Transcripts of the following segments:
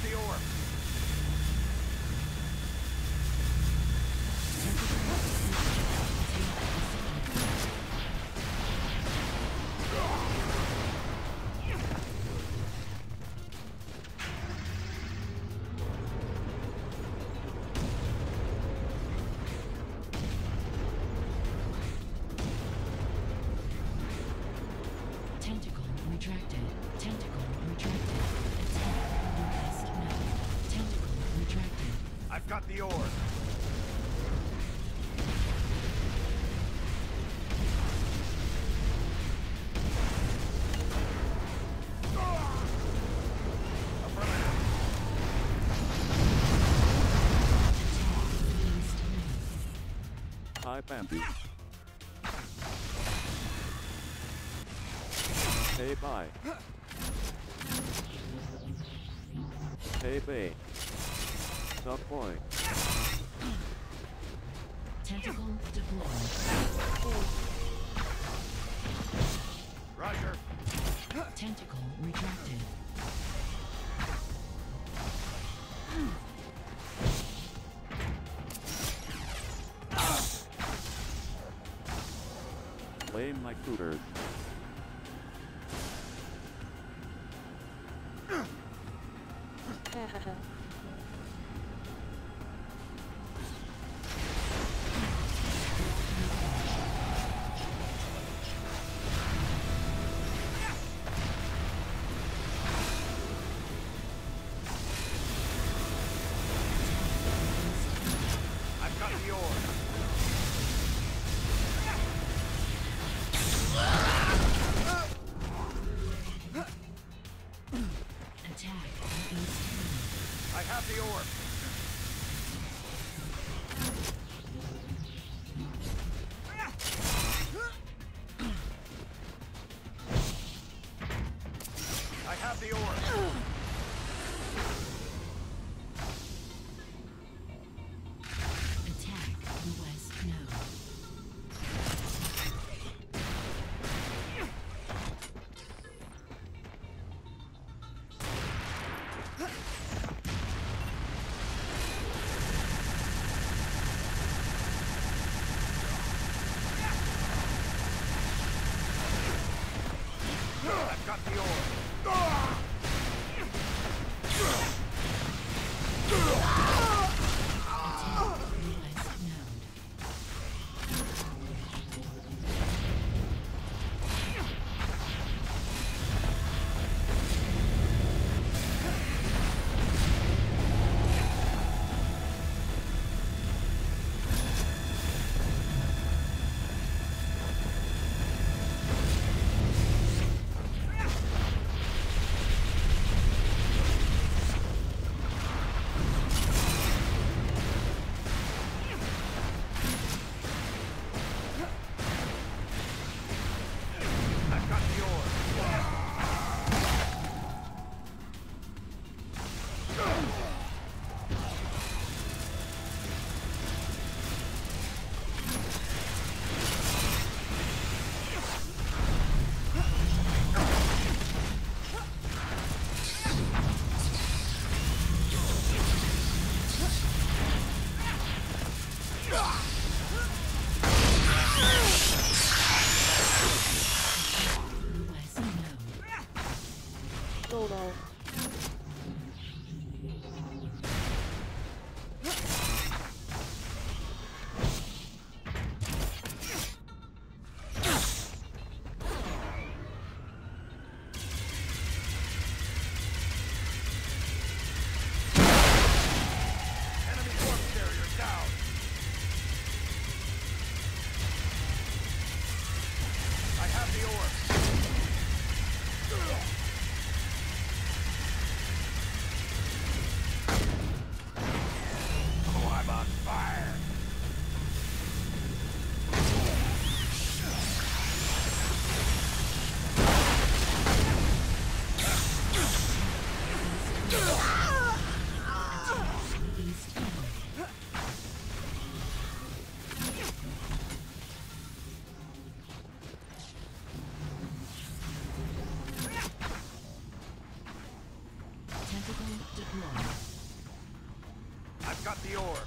the orb. Tentacle retracted. Tentacle retracted. Attack the west node. Tentacle retracted. I've got the orb. Hi, Bambi. Hey, bye. Hey, babe. Stop boy. Tentacle deployed. Roger. Tentacle retracted. Blame my cooters. I've got the orb. Attack the east node. I have the orb. I have the orb. Attack the west node. I've got the orb. Attack the west node. I've got the orb. The west node. So low. Enemy orb carrier down. I have the orb. Oh, I'm on fire. The east node. Tentacle deployed. I've got the orb.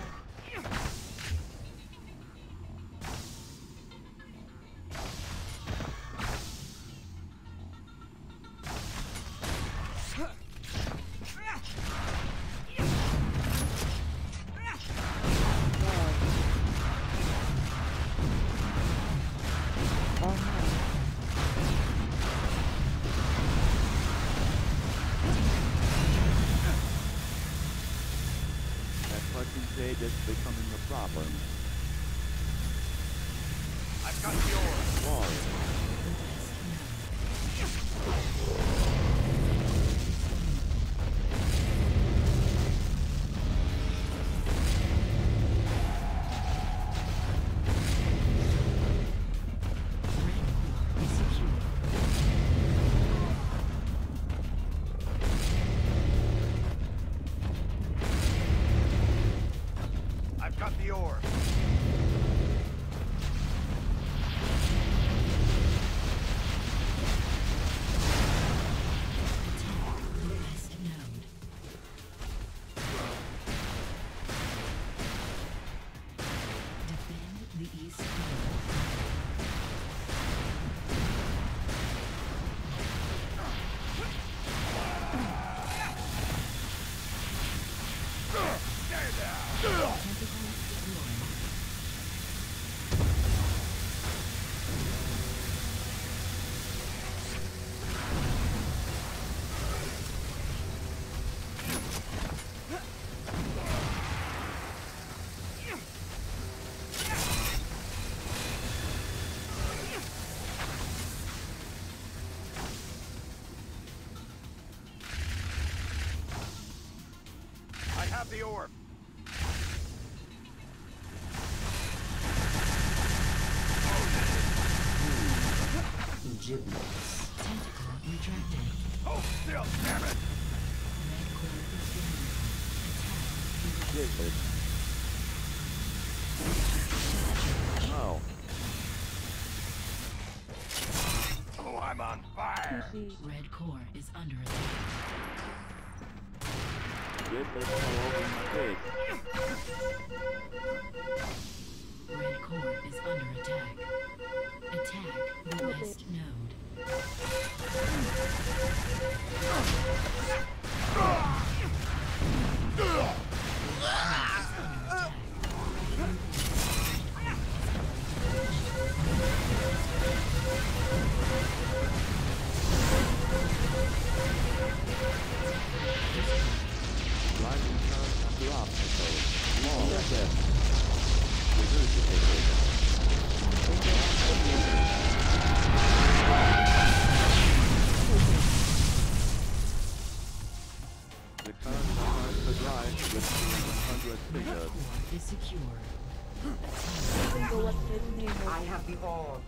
Shade is becoming a problem. I've got the orb. Why? I've got the orb. I have the orb. Giblets. Tentacle retracted. Hold still, damn it! Red core is down. Giblets. Oh. Oh, I'm on fire! Red core is under attack. Giblets are over mistake. Red core is under attack. Attack the west node. Rising current under obstacle. Long death. Regurgitated. The current starts to rise with 100 figures. Core is secure. I have the orb.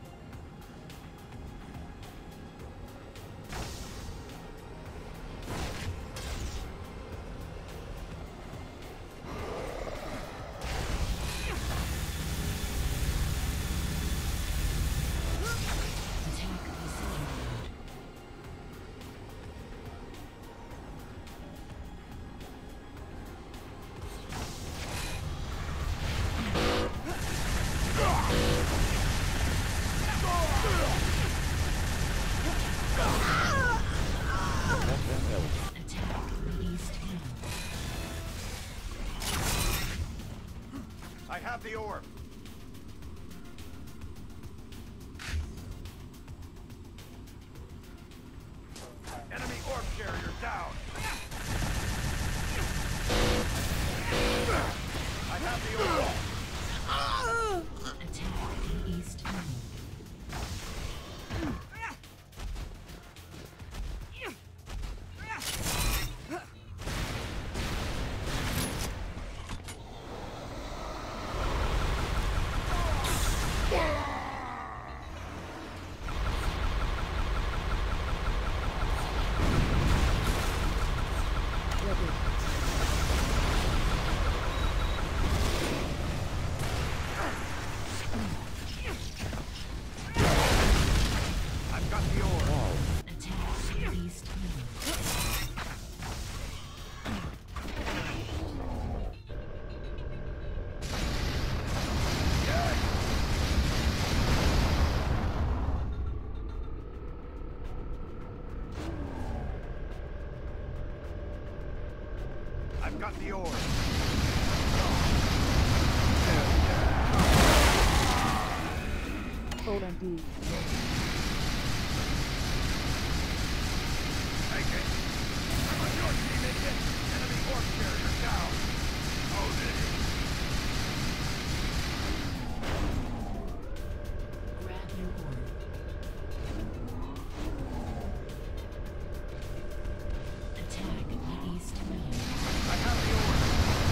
Attack the center node. FML. Attack the east hill. I have the orb. Enemy orb carrier down. I have the orb. Attack the east hill. I've got the orb. Hold on, D. Take it. I'm on your team, idiot. Enemy orb carrier down. Hold it. Grab your orb. Attack the east node. I have the orb.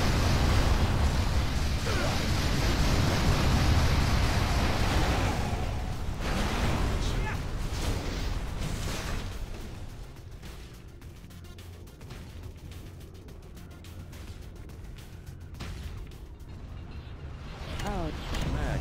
Ouch. Smack.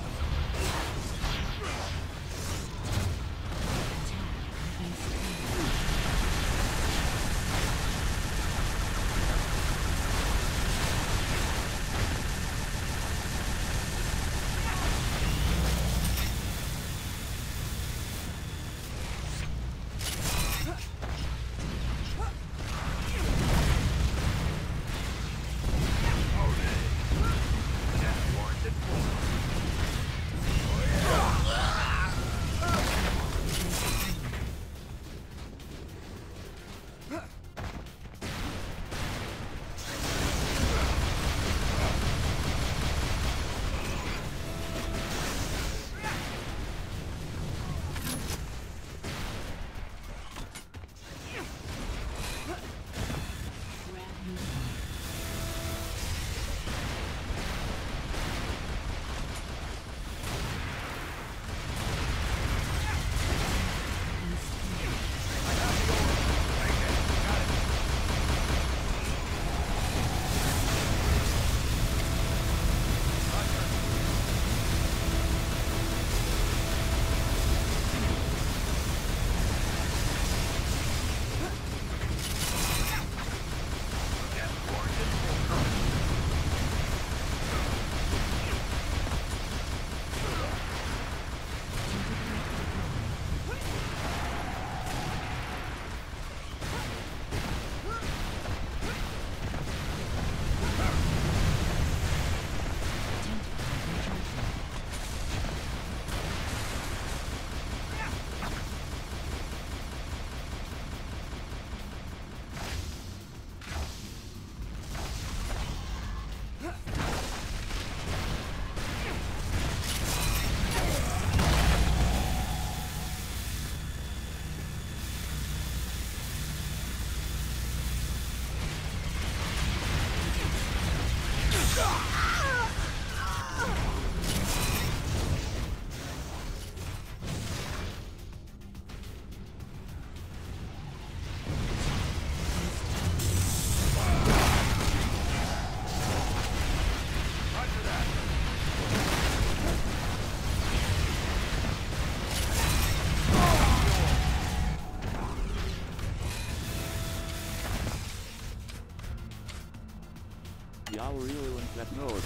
Yeah, we really went that node.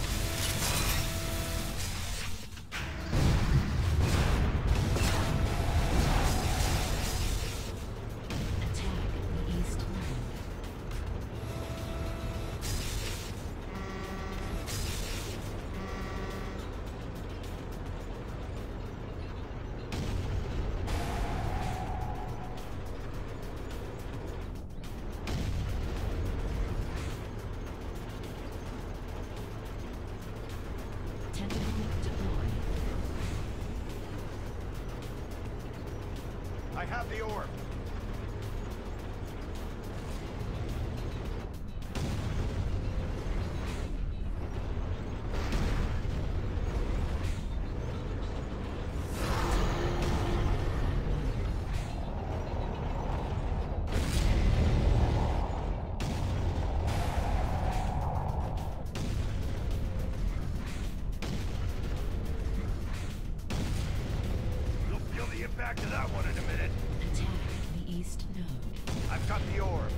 Attack the east node. Tentacle deployed. I have the orb. You'll feel the impact of that one in a minute. Attack the east node. I've got the orb.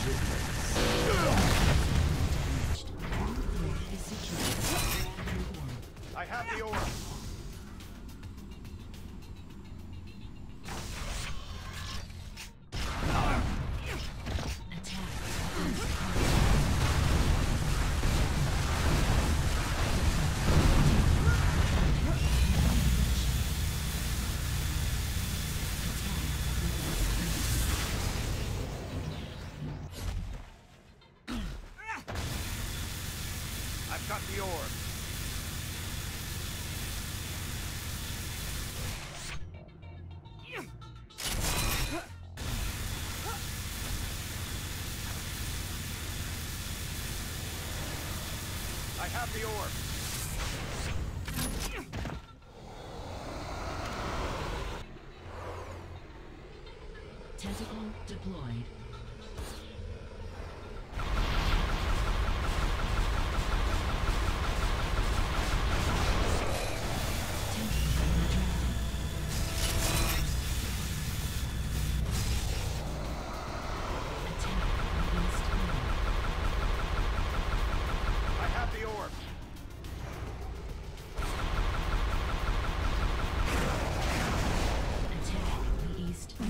Is secure. I have the orb. I've got the orb. I have the orb. Tentacle deployed. I have the orb. Attack the east node.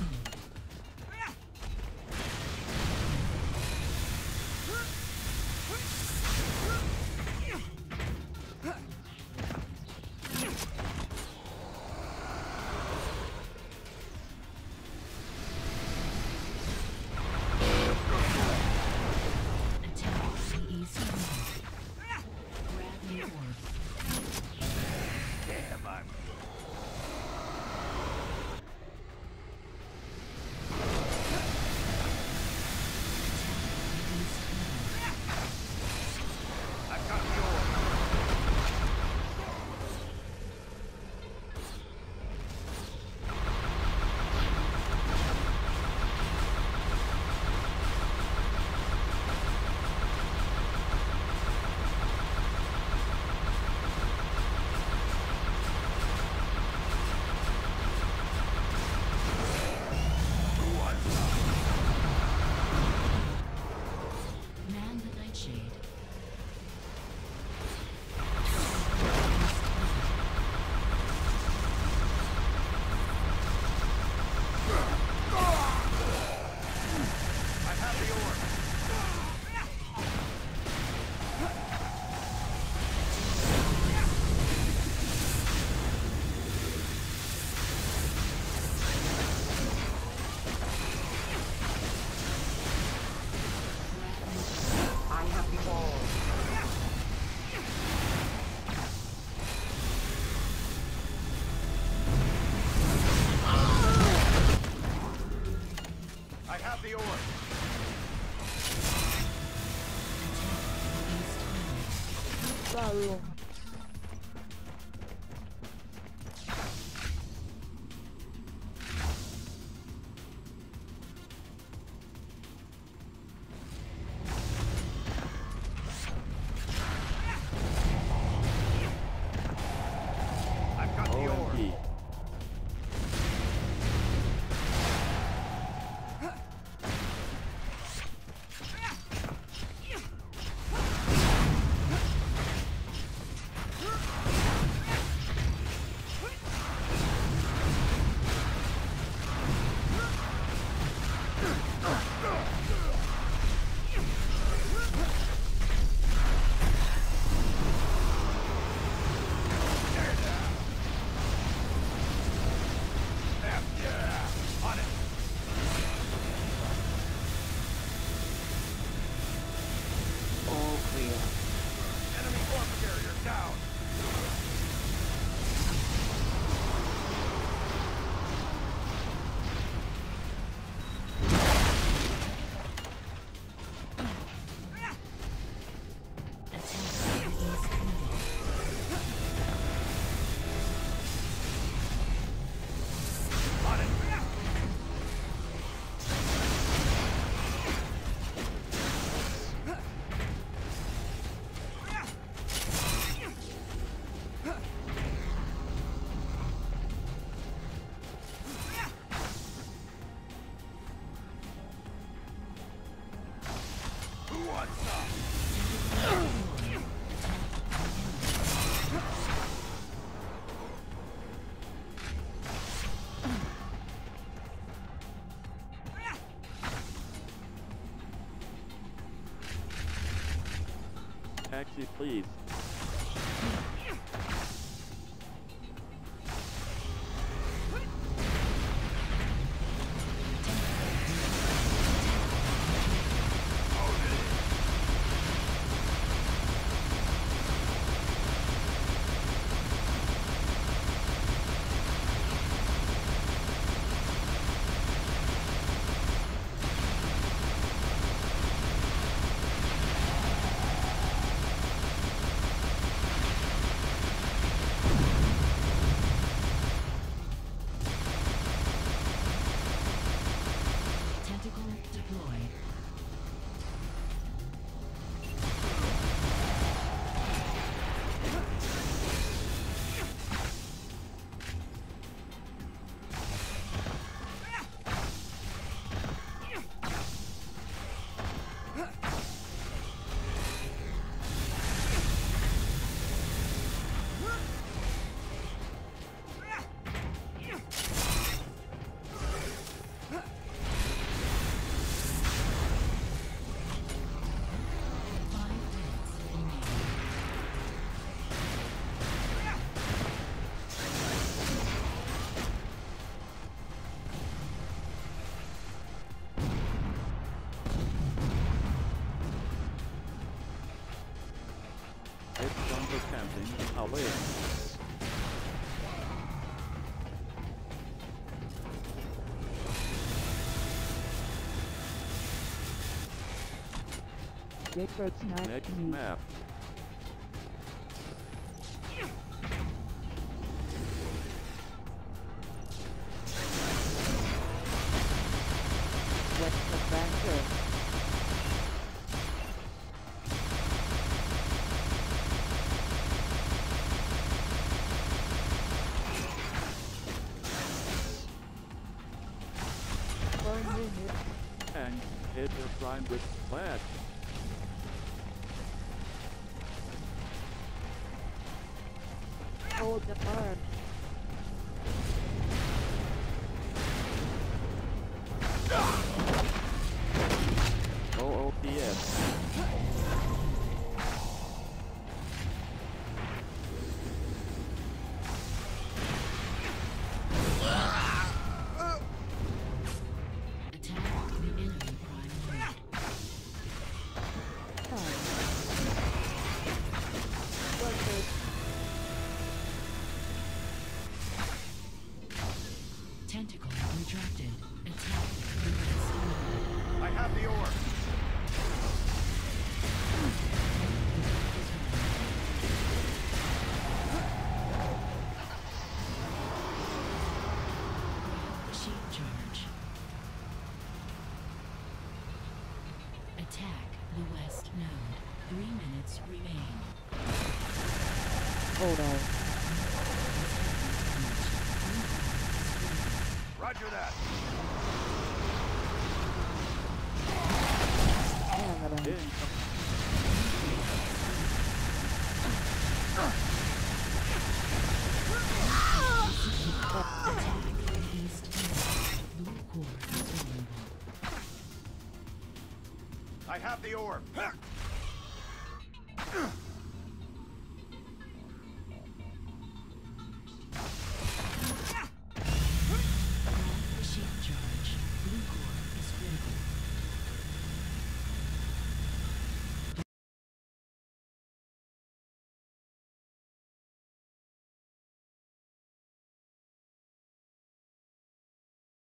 Attack the east node. Grab the orb. Damn, I'm... I've got the orb. Man the nightshade. I have the orb. I have the orb. I have the orb. Bravo. I've got the orb. OMP. want some? Taxi, please. Tentacle deployed. It's jungle camping away. Jacob Snipe Next News. map. What's the factor? And hit your prime with flash. Hold the arm. OOPS. Attack the enemy prime unit. Tentacle retracted. Attack the west. I have the orb. Sheep charge. Attack the west node. 3 minutes remain. Hold on. Roger that. In. I have the orb.